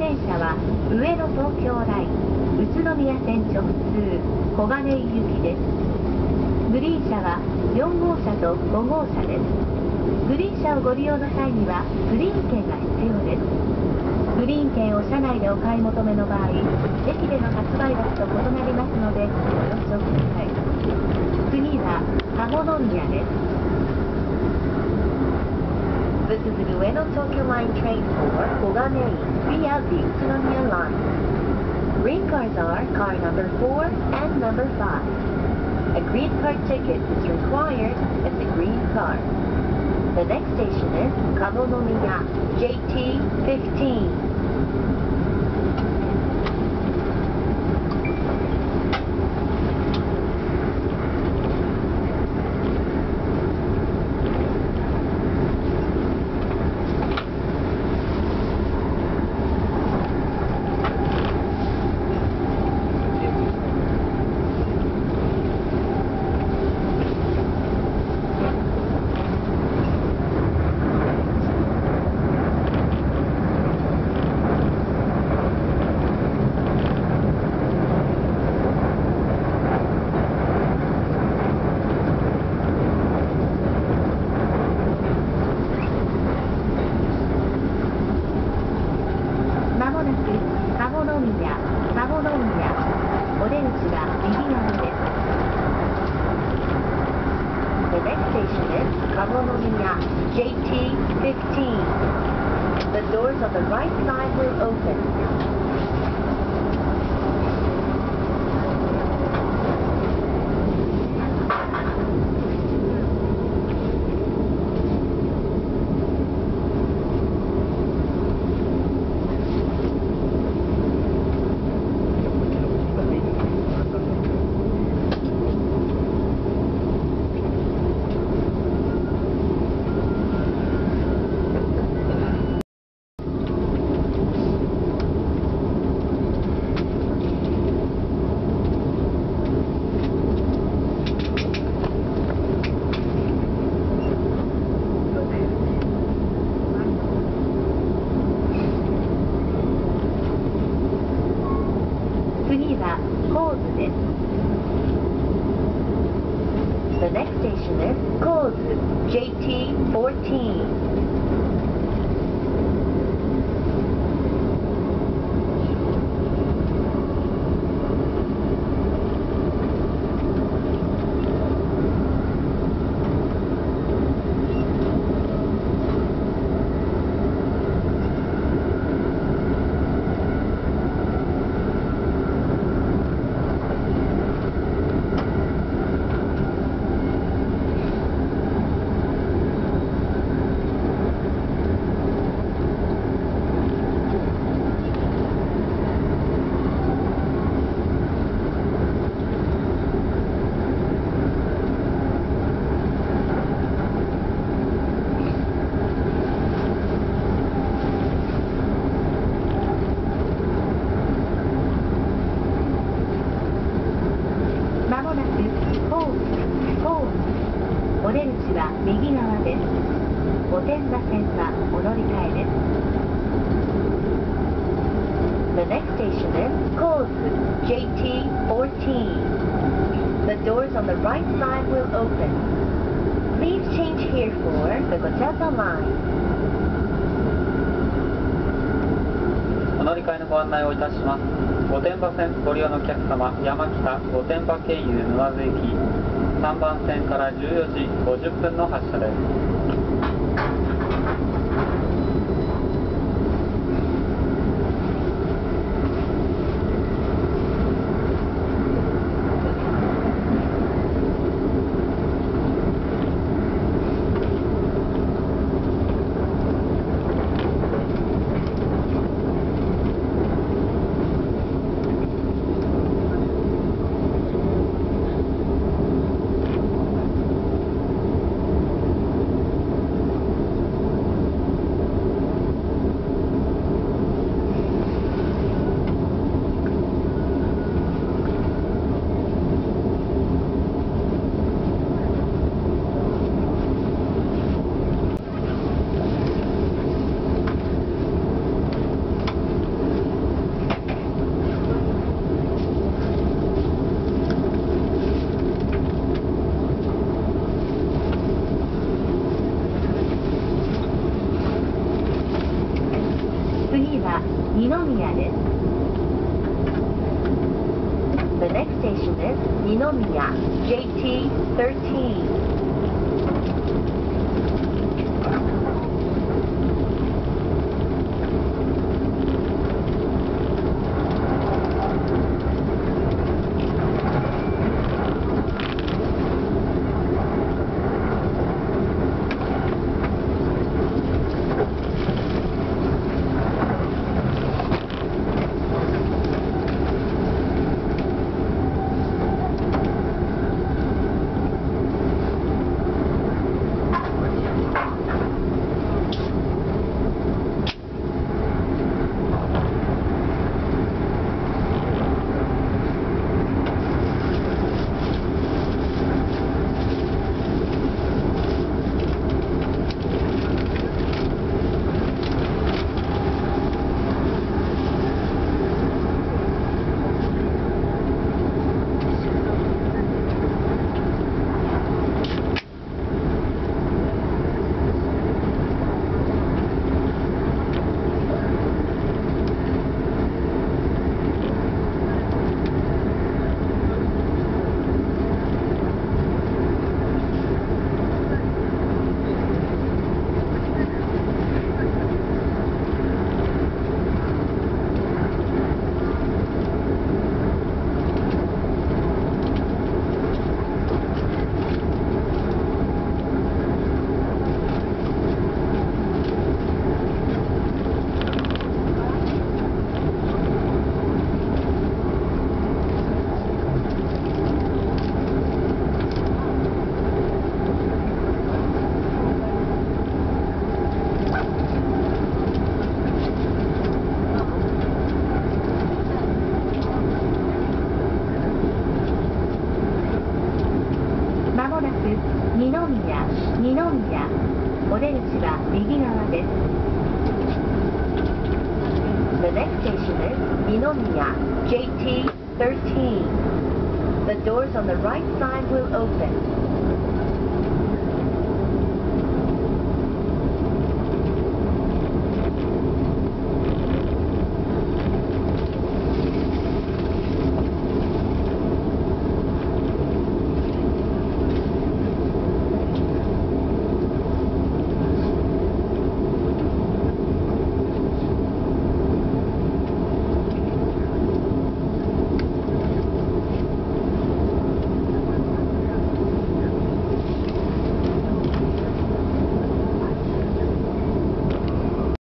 電車は上野東京ライン宇都宮線直通小金井行きです。グリーン車は4号車と5号車です。グリーン車をご利用の際にはグリーン券が必要です。グリーン券を車内でお買い求めの場合、駅での発売額と異なりますのでご了承ください。次は鴨宮です。This is the Ueno Tokyo Line train for Koganei via the Utsunomiya line. Green cars are car number 4 and number 5. A green card ticket is required in the green car. The next station is Kamonomiya JT15. お出口は右側です。The next station is Kamonomiya JT15. The doors on the right side will open. 次は高津です。The next station is Kozu JT14. お出口は右側です。御殿場線はお乗り換えです。The next station is Kozu JT14. The doors on the right side will open. Please change here for the Gotemba line. お乗り換えのご案内をいたします。御殿場線ご利用のお客様、山北御殿場経由沼津行き3番線から14時50分の発車です。 は二宮です。The next station is 二宮 JT13. まもなく二宮お出口は右側です。 The next station is 二宮 JT13. The doors on the right side will open.